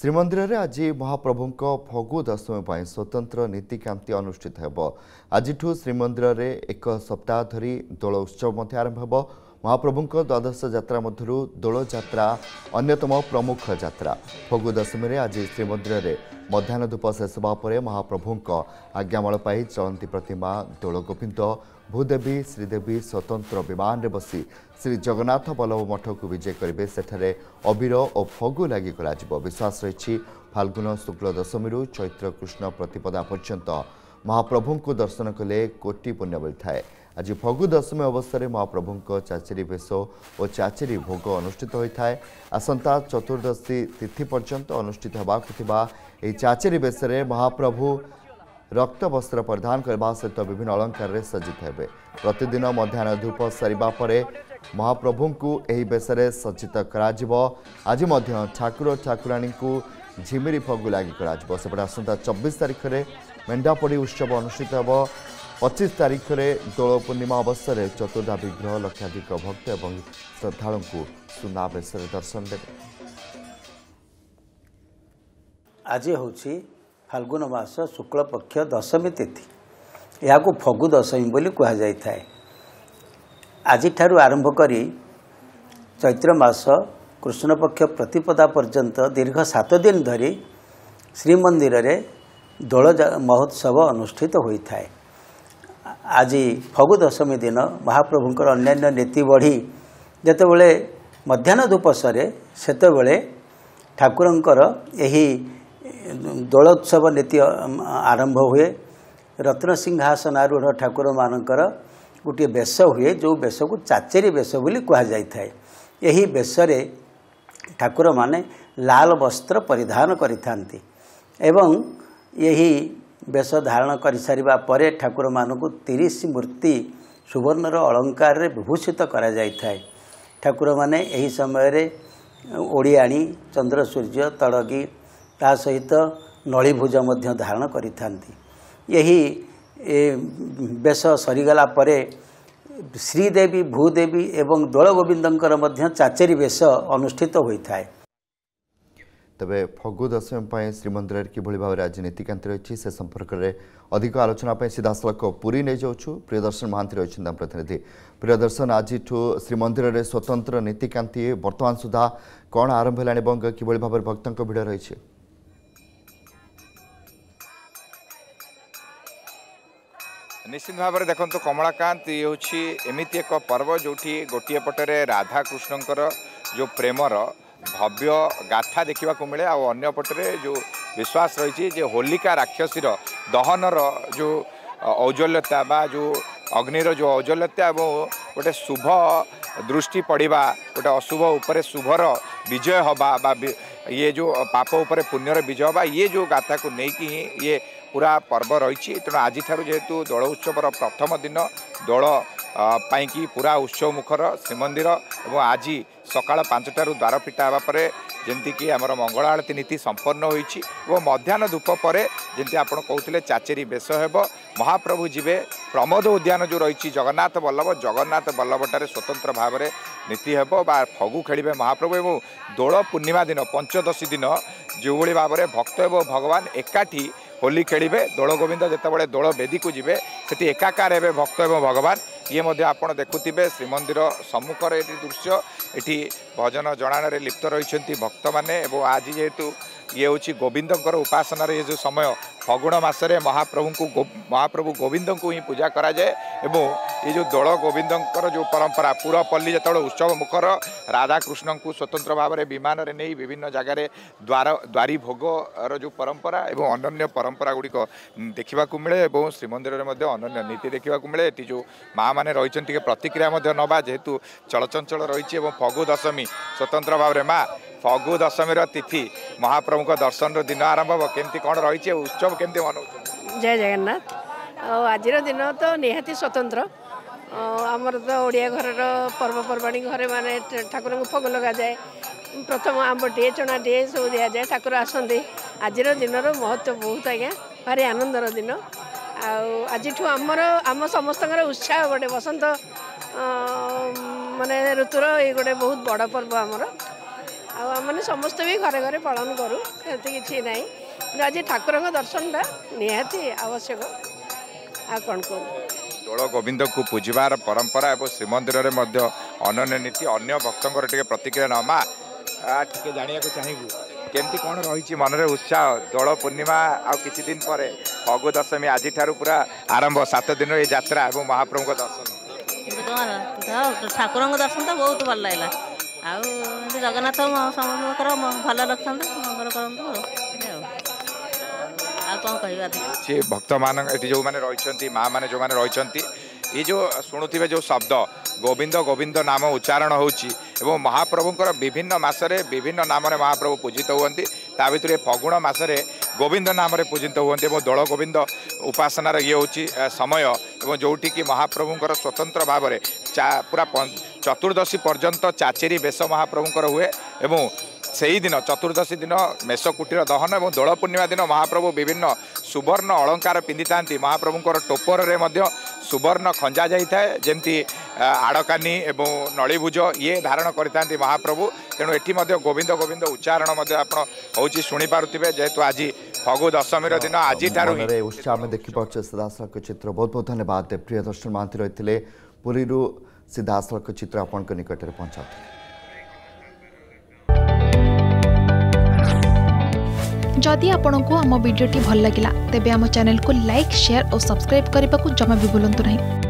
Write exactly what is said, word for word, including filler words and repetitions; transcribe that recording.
श्रीमंदिर में आज महाप्रभु फगु दशमी पर स्वतंत्र नीतिकांति अनुष्ठित हो। आज श्रीमंदिर में एक सप्ताह धरी दोल उत्सव आरंभ हो। महाप्रभु द्वादश यात्रा मध्य दोल यात्रा अन्यतम प्रमुख यात्रा। फगु दशमी में आज श्रीमंदिर में मध्याह्न धूप शेष होगा महाप्रभु आज्ञामाल पाई चलती प्रतिमा दोल गोविंद भूदेवी श्रीदेवी स्वतंत्र विमान में बसी श्री जगन्नाथ बल्लभ मठ को विजय करेंगे। सेठारे अबीर और फगु लगी कर विश्वास रही फाल्गुन शुक्ल दशमी चैत्र कृष्ण प्रतिपदा पर्यंत महाप्रभु को दर्शन कले कोटि पुण्य मिलता है। आज फगु दशमी अवसर में महाप्रभु चाचेरी बेश और चाचेरी भोग अनुष्ठित होता है। आसंता चतुर्दशी तिथि पर्यंत अनुष्ठित होगा चाचेरी बेश महाप्रभु रक्त वस्त्र परिधान करने सहित विभिन्न अलंकार सज्जित हेबे। प्रतिदिन मध्याह्न धूप सरिबा परे महाप्रभु को यही बेसरे सज्जित करा। आज ठाकुर ठाकुराणी को झिमिरी फगु लगी कर सेपटे आसंता चौबीस तारीख में मेंढापड़ी उत्सव अनुष्ठित हो। पच्चीस तारीख में दोल पूर्णिमा अवसर में चतुर्धा विग्रह लक्षाधिक भक्त और श्रद्धालु को सुनावेश दर्शन देवे। आज हूँ फाल्गुन मास शुक्ल पक्ष दशमी तिथि या फगु दशमी बोली कह जाए था। आज आरंभ करी चैत्र मास कृष्ण पक्ष प्रतिपदा पर्यंत दीर्घ सात दिन धरी श्रीमंदिर रे दोल महोत्सव अनुष्ठित होता है। आज फगु दशमी दिन महाप्रभुंकर अन्यान्य नीति बढ़ी जेतेबेले मध्याह्न धूप सरे सेतेबेले ठाकुरंकर यही दोलोत्सव नीति आरंभ हुए। रत्न सिंहासन आरूढ़ ठाकुर मानकर गोटे बेश हुए जो बेश को चाचेरी बेश बोली कह जाए था। यही बेश ठाकुर माने लाल वस्त्र परिधान करिथांती एवं यही बेश धारण कर सारिबा परे ठाकुर मानकु तीस मूर्ति सुवर्णर अलंकार रे विभूषित करा जाय थाए। ठाकुर माने यही समय रे ओडियाणी चंद्र सूर्य तड़गी ता सहित नलीभुज मध्य धारण करिथांती। यही बेश सरीगला परे श्रीदेवी भूदेवी एवं दोल गोविंदंकर मध्य चाचेरी बेश अनुष्ठित होता है। तबे फगु दशमी श्रीमंदिर किभली भाव आज नीतिकांति रही से संपर्क में अधिक आलोचना सीधासलख पुरी नहीं जाऊँ। प्रियदर्शन महांती रही प्रतिनिधि। प्रियदर्शन आज श्रीमंदिर में स्वतंत्र नीतिकांति वर्तमान सुधा कौन आरंभ है किभली भाव भक्तों भिड़ रही? निश्चित भाव में देखो कमलाकांत ये हूँ एमती एक पर्व जो गोटे पटरे राधा कृष्णकर जो प्रेमर भव्य गाथा देखा मिले आने पटरे जो विश्वास रही जे होलिका राक्षसीर दहनर जो औज्ज्वल्यता बा जो अग्निर जो औज्ज्वल्यता और गोटे शुभ दृष्टि पड़ा गोटे अशुभ उपर शुभर विजय हवा बा ये जो पाप उपर पुण्यर विजय हवा ये जो गाथा को लेकिन ये पूरा पर्व रही। तेणु आज जेहेतु दोल उत्सवर प्रथम दिन दोल पाई पूरा उत्सव मुखर श्रीमंदिर और आज सकाल पांचटारू द्वार फिटा होगापर जमीक आमर मंगल आरती नीति संपन्न होती मध्याह्न धूप पर जमी आप कहते चाचेरी बेश हो। महाप्रभु जीवे प्रमोद उद्यान जो रही जगन्नाथ बल्लभ जगन्नाथ बल्लभटारे स्वतंत्र भाव में नीति हे बा फगु खेलिए महाप्रभु और दोल पूर्णिमा दिन पंचदशी दिन जो भाव में भक्त और भगवान एकाठी होली खेलिए। दोल गोविंद जितेबाला दोल बेदी को जीवे से एकाकार हे भक्त और भगवान ये मध्य आप देखुवे श्रीमंदिर सम्मुखर ये दृश्य ये भजन जनान लिप्त रही भक्त मैंने। आज जेहेतु ये हूँ गोविंदर उपासनार ये जो समय फगुण मसरे महाप्रभु को गो, महाप्रभु गोविंद को ही पूजा करा जाए एवं ये जो दोल गोविंदर जो परंपरा पूरा पल्ली जो उत्सव मुखर राधा कृष्ण को स्वतंत्र भाव में विमान में नहीं विभिन्न जगार द्वार द्वारी भोगर जो परंपरा एवं अनन्य परंपरा गुड़िक देखा मिले और श्रीमंदिर में अनन्य नीति देखा मिले। ये जो माँ मैंने रही प्रतिक्रिया नवा जेहेतु चलचंचल रही फगु दशमी स्वतंत्र भाव में माँ फगु दशमी तिथि महाप्रभु का दर्शन दिन आरंभ केमती कौन रही उत्सव केमती मनाऊ? जय जगन्नाथ। आज दिन तो निहाती स्वतंत्र आमर तो ओडिया घर पर्वपर्वाणी घरे माने ठाकुर को फग लगा जाए प्रथम आंबटे चणाटे सब दि जाए ठाकुर आसती। आज दिन महत्व बहुत आज्ञा भारी आनंदर दिन आज आमर आम समस्त उत्साह गोटे बसंत माने ऋतुर ये गोटे बहुत बड़ पर्व आमर आम समस्त भी घरे घरे पालन करूँ कि ना आज ठाकुर दर्शन निहाती आवश्यक आ कौन कौन दोल गोविंद को पूजबार परंपरा और श्रीमंदिर में अनन्य नीति अन्य भक्तों टे प्रतिक्रिया नमा टे जाना चाहबू केमती कौन रही मन में उत्साह दोल पूर्णिमा आ किसी दिन पर फगु दशमी आज पूरा आरंभ सात दिन ये यात्रा और महाप्रभु को दर्शन ठाकुर दर्शन तो बहुत भल लगे आ जगन्नाथ समस्त भल रखते मंगल करूँ कौन कह भक्त मान जो मैंने रही माँ मैंने जो मैंने रही ये जो शुणुवे जो शब्द गोविंद गोविंद नाम उच्चारण होची एवं महाप्रभुंर विभिन्न मासरे विभिन्न नाम महाप्रभु पूजित होती ता भर ये फगुण मसरे गोविंद नाम पूजित होती दोल गोविंद उपासनार ये हूँ समय और जोटि कि महाप्रभुंर स्वतंत्र भाव में पूरा चतुर्दशी पर्यंत चाचेरी बेश महाप्रभुंर हुए एवं से ही दिन चतुर्दशी दिन मेष कुटीर दहन और दोल पूर्णिमा दिन महाप्रभु विभिन्न सुवर्ण अलंकार पिंधि था महाप्रभुंर टोपर में सुवर्ण खंजा जाए जमती आड़कानी एवं नलीभुज ये धारण करते महाप्रभु तेणु एटी गोविंद गोविंद उच्चारण हूँ शुणी पारे जेहेतु आज फगु दशमी दिन आज उत्साह में देखिपे सीधासख चित्र बहुत बहुत धन्यवाद प्रिय दर्शन महांती रही पुरी सीधासख चित्र आपण निकट में पहुंचा। जदि आपंक आम भिडी भल लगा तेब आम चैनल को लाइक शेयर और सब्सक्राइब करने को जमा भी भूलु नहीं।